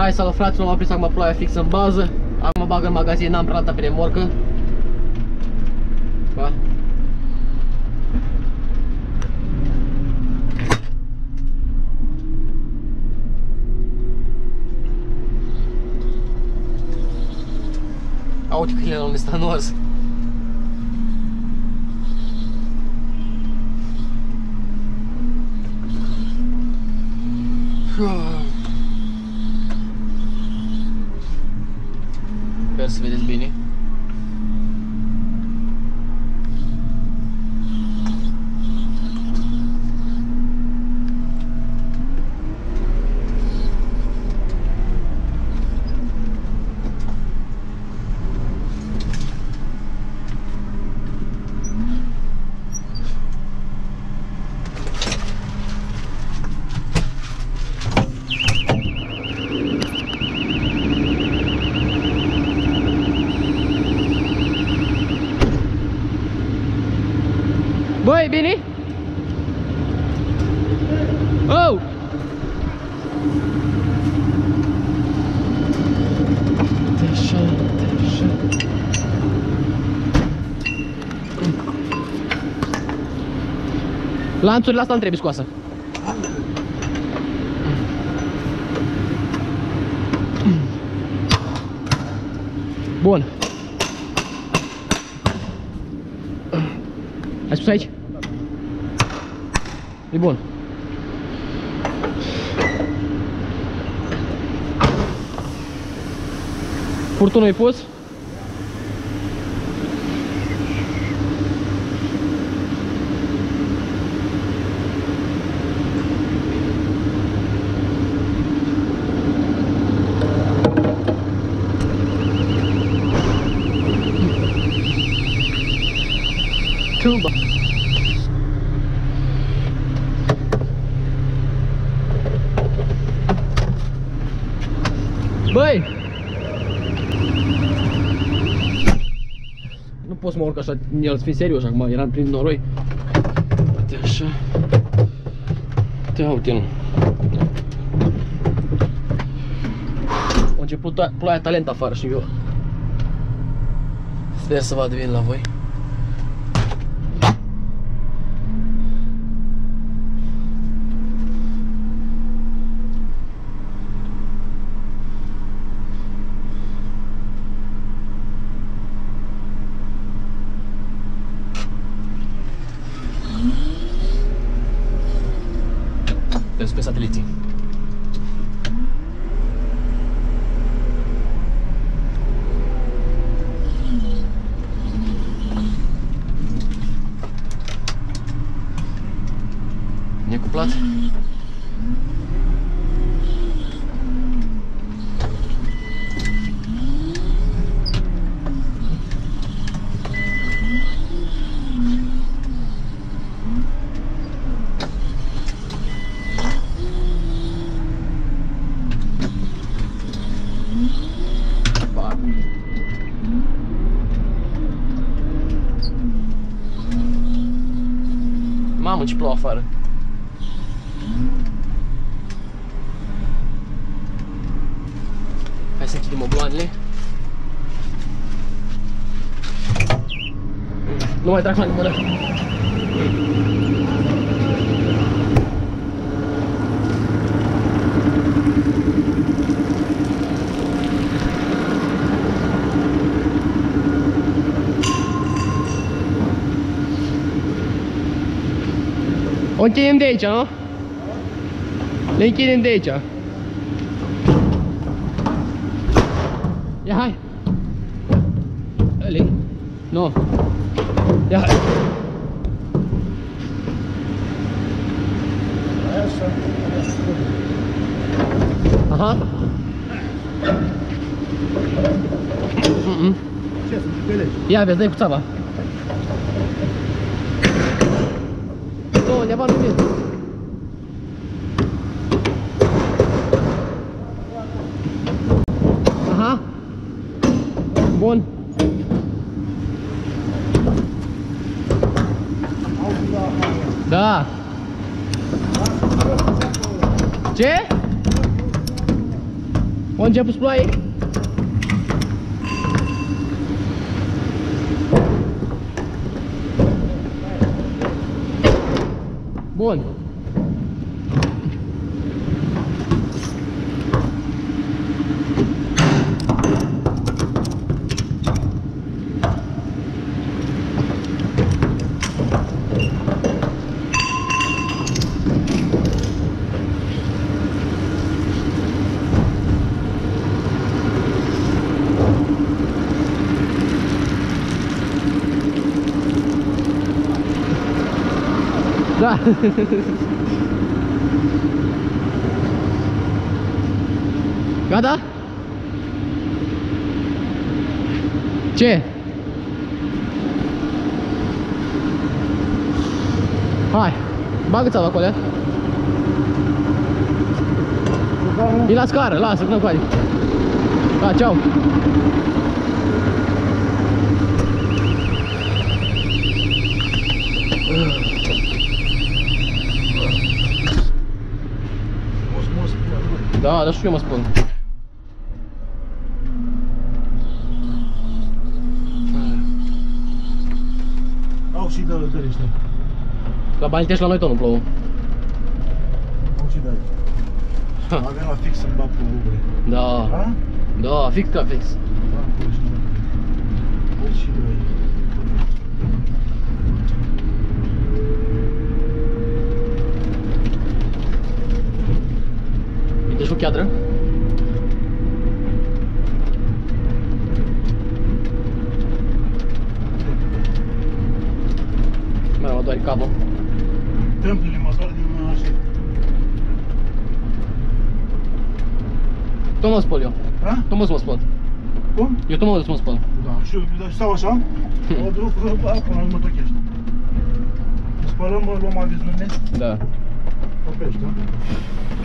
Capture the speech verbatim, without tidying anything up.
Hai salut fraților, m-am prins acum ploaia fix în bază. Acum bag în magazin, n-am prea pe remorcă. Ba. Uite câinele ăla unde stă în orz. Sper să vedeți bine. Băi, bine? Oh! Așa, așa. Lanțurile astea nu trebuie scoasă. Bun. Ai spus aici? E bun. Furtunul e pus. Tuba. Băi! Nu pot să mă urc așa, el să fii serios acum, eram prin noroi. Uite așa. Uite, uite-l. A început ploaia talent afară și eu sper să vadă bine la voi. Pe sateliții. Necuplat. Mamă, ce plouă afară. Hai să închidem obloanele. Nu mai trag la mână. O închidem de aici, nu? Le închidem de aici. Ia, hai! Ălea? Nu. Ia, hai! Aha! Mm-mm. Ce, sunt ciupelești? Ia, vezi, dai cu țava. Undeva nu vin. Aha. Bun. Da. Ce? A început să ploaie. Bun. Da. Gata? Ce? Hai, bagă-ți acolo. E la scară, lasă, până cu aia. Da, ceau. Da, dar știu eu mă spun. Au și de de ăștia. La Baltești la noi tot nu plouă. Au și de aici. Avem la fix în bap cu ubre. Da. Da? Da, fix ca fix. Da, au și de aici. Au și de aici. Uite și o cheatră. Mai mă doare capul. Templele mă doar din mâna așa. Tot mă spăl eu. Ha? Tot mă să mă spăl. Cum? Eu tot mă duc să mă spăl. Da, și eu stau așa, o duc până mă tochești. Spălăm, luăm avizurile Da. pe pește, da?